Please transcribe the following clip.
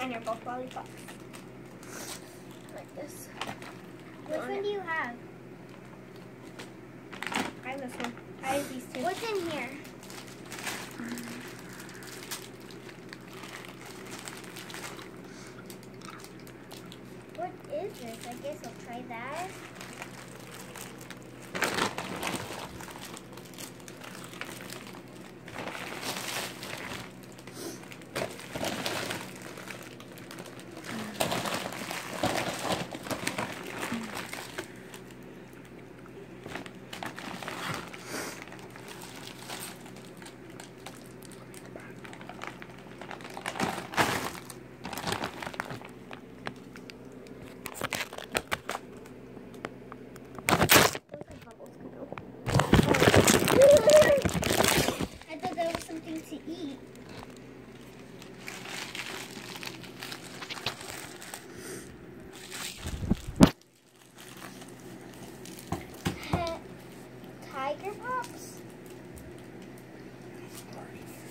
And they're both lollipops. Like this. Which one do you have? I have this one. I have these two. What's in here? What is this? I guess I'll try that. I thought that was something to eat. Tiger Pops?